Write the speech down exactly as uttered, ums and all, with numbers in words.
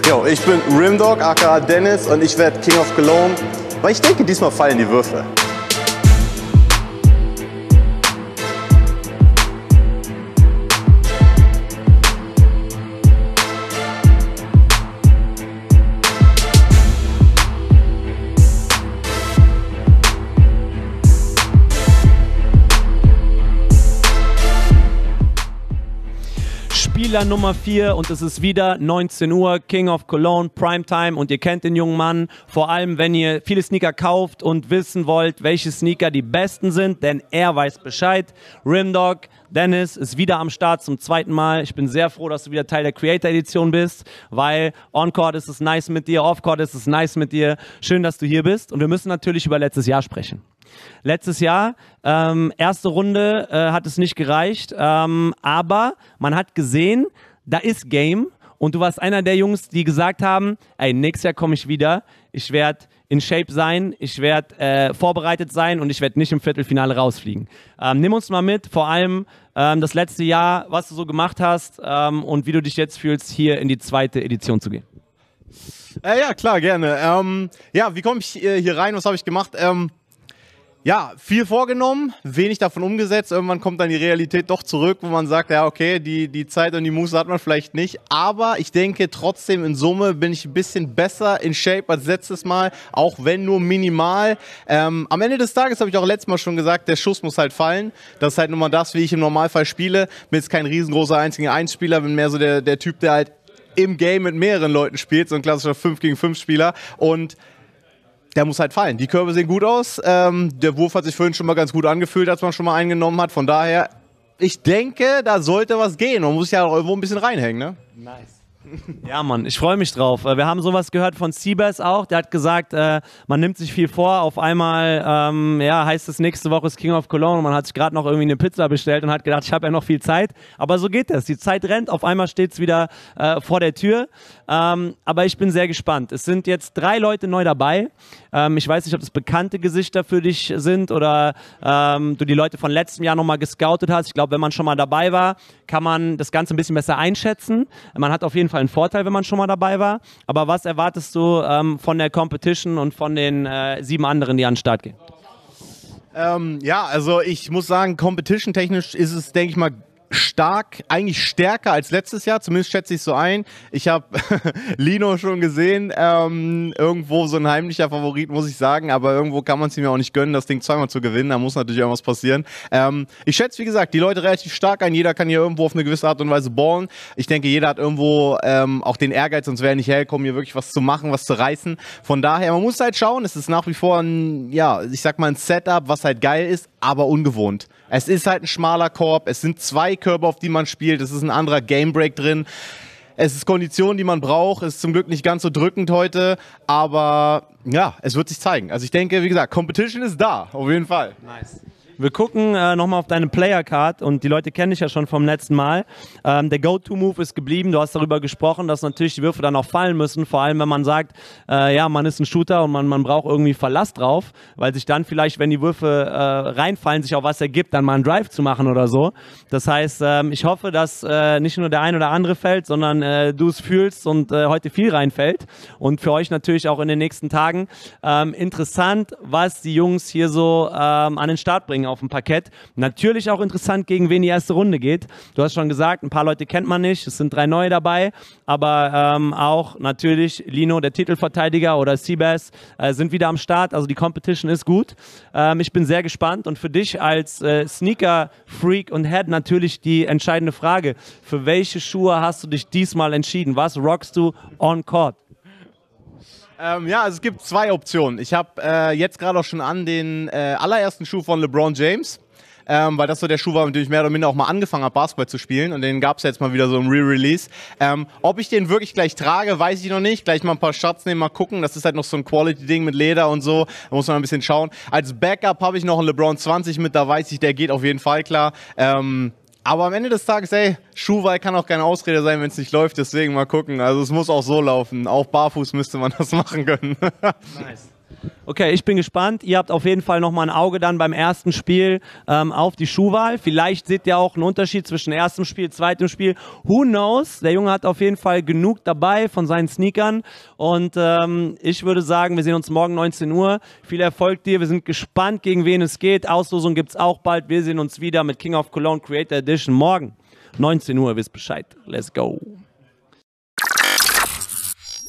Jo, ich bin Rimdog, aka Dennis, und ich werde King of Cologne, weil ich denke, diesmal fallen die Würfe. Spieler Nummer vier und es ist wieder neunzehn Uhr, King of Cologne, Primetime, und ihr kennt den jungen Mann, vor allem wenn ihr viele Sneaker kauft und wissen wollt, welche Sneaker die besten sind, denn er weiß Bescheid. Rimdog, Dennis ist wieder am Start zum zweiten Mal. Ich bin sehr froh, dass du wieder Teil der Creator Edition bist, weil On-Court ist es nice mit dir, Off-Court ist es nice mit dir. Schön, dass du hier bist, und wir müssen natürlich über letztes Jahr sprechen. Letztes Jahr, ähm, erste Runde äh, hat es nicht gereicht, ähm, aber man hat gesehen, da ist Game, und du warst einer der Jungs, die gesagt haben, ey, nächstes Jahr komme ich wieder, ich werde in Shape sein, ich werde äh, vorbereitet sein und ich werde nicht im Viertelfinale rausfliegen. Ähm, nimm uns mal mit, vor allem ähm, das letzte Jahr, was du so gemacht hast ähm, und wie du dich jetzt fühlst, hier in die zweite Edition zu gehen. Äh, ja, klar, gerne. Ähm, ja, wie komme ich äh, hier rein, was habe ich gemacht? Ähm, Ja, viel vorgenommen, wenig davon umgesetzt. Irgendwann kommt dann die Realität doch zurück, wo man sagt, ja okay, die, die Zeit und die Muße hat man vielleicht nicht. Aber ich denke trotzdem, in Summe bin ich ein bisschen besser in Shape als letztes Mal, auch wenn nur minimal. Ähm, am Ende des Tages habe ich auch letztes Mal schon gesagt, der Schuss muss halt fallen. Das ist halt nur mal das, wie ich im Normalfall spiele. Bin jetzt kein riesengroßer eins gegen eins Spieler, bin mehr so der, der Typ, der halt im Game mit mehreren Leuten spielt, so ein klassischer fünf gegen fünf Spieler. Und der muss halt fallen. Die Körbe sehen gut aus. Ähm, der Wurf hat sich vorhin schon mal ganz gut angefühlt, als man schon mal eingenommen hat. Von daher, ich denke, da sollte was gehen. Man muss ja auch irgendwo ein bisschen reinhängen, ne? Nice. Ja, Mann, ich freue mich drauf. Wir haben sowas gehört von Seabass auch. Der hat gesagt, äh, man nimmt sich viel vor. Auf einmal ähm, ja, heißt es, nächste Woche ist King of Cologne, und man hat sich gerade noch irgendwie eine Pizza bestellt und hat gedacht, ich habe ja noch viel Zeit. Aber so geht das. Die Zeit rennt. Auf einmal steht es wieder äh, vor der Tür. Ähm, aber ich bin sehr gespannt. Es sind jetzt drei Leute neu dabei. Ähm, ich weiß nicht, ob das bekannte Gesichter für dich sind oder ähm, du die Leute von letztem Jahr nochmal gescoutet hast. Ich glaube, wenn man schon mal dabei war, kann man das Ganze ein bisschen besser einschätzen. Man hat auf jeden Fall einen Vorteil, wenn man schon mal dabei war. Aber was erwartest du ähm, von der Competition und von den äh, sieben anderen, die an den Start gehen? Ähm, ja, also ich muss sagen, competition-technisch ist es, denke ich mal, stark, eigentlich stärker als letztes Jahr, zumindest schätze ich so ein. Ich habe Lino schon gesehen, ähm, irgendwo so ein heimlicher Favorit, muss ich sagen, aber irgendwo kann man es ihm ja auch nicht gönnen, das Ding zweimal zu gewinnen, da muss natürlich irgendwas passieren. Ähm, ich schätze, wie gesagt, die Leute relativ stark ein, jeder kann hier irgendwo auf eine gewisse Art und Weise ballen. Ich denke, jeder hat irgendwo ähm, auch den Ehrgeiz, sonst wäre er nicht hergekommen, hier wirklich was zu machen, was zu reißen. Von daher, man muss halt schauen, es ist nach wie vor ein, ja, ich sag mal ein Setup, was halt geil ist, aber ungewohnt. Es ist halt ein schmaler Korb, es sind zwei Körbe, auf die man spielt, es ist ein anderer Gamebreak drin. Es ist Kondition, die man braucht, es ist zum Glück nicht ganz so drückend heute, aber ja, es wird sich zeigen. Also ich denke, wie gesagt, Competition ist da, auf jeden Fall. Nice. Wir gucken äh, nochmal auf deine Player-Card, und die Leute kennen dich ja schon vom letzten Mal. Ähm, der Go-To-Move ist geblieben. Du hast darüber gesprochen, dass natürlich die Würfe dann auch fallen müssen, vor allem wenn man sagt, äh, ja, man ist ein Shooter und man, man braucht irgendwie Verlass drauf, weil sich dann vielleicht, wenn die Würfe äh, reinfallen, sich auch was ergibt, dann mal einen Drive zu machen oder so. Das heißt, ähm, ich hoffe, dass äh, nicht nur der ein oder andere fällt, sondern äh, du es fühlst und äh, heute viel reinfällt. Und für euch natürlich auch in den nächsten Tagen. Ähm, interessant, was die Jungs hier so ähm, an den Start bringen auf dem Parkett. Natürlich auch interessant, gegen wen die erste Runde geht. Du hast schon gesagt, ein paar Leute kennt man nicht, es sind drei neue dabei, aber ähm, auch natürlich Lino, der Titelverteidiger, oder Seabass äh, sind wieder am Start, also die Competition ist gut. Ähm, ich bin sehr gespannt, und für dich als äh, Sneaker-Freak und Head natürlich die entscheidende Frage, für welche Schuhe hast du dich diesmal entschieden? Was rockst du on court? Ähm, ja, also es gibt zwei Optionen. Ich habe äh, jetzt gerade auch schon an den äh, allerersten Schuh von LeBron James, ähm, weil das so der Schuh war, mit dem ich mehr oder minder auch mal angefangen habe, Basketball zu spielen, und den gab es jetzt mal wieder so im Re-Release. Ähm, ob ich den wirklich gleich trage, weiß ich noch nicht. Gleich mal ein paar Shots nehmen, mal gucken. Das ist halt noch so ein Quality-Ding mit Leder und so. Da muss man ein bisschen schauen. Als Backup habe ich noch einen LeBron zwanzig mit, da weiß ich, der geht auf jeden Fall klar. Ähm, Aber am Ende des Tages, ey, Schuhwahl kann auch keine Ausrede sein, wenn es nicht läuft, deswegen mal gucken. Also es muss auch so laufen. Auch barfuß müsste man das machen können. Nice. Okay, ich bin gespannt. Ihr habt auf jeden Fall nochmal ein Auge dann beim ersten Spiel ähm, auf die Schuhwahl. Vielleicht seht ihr auch einen Unterschied zwischen erstem Spiel, zweitem Spiel. Who knows? Der Junge hat auf jeden Fall genug dabei von seinen Sneakern. Und ähm, ich würde sagen, wir sehen uns morgen neunzehn Uhr. Viel Erfolg dir. Wir sind gespannt, gegen wen es geht. Auslosung gibt es auch bald. Wir sehen uns wieder mit King of Cologne Creator Edition morgen neunzehn Uhr. Wisst Bescheid. Let's go.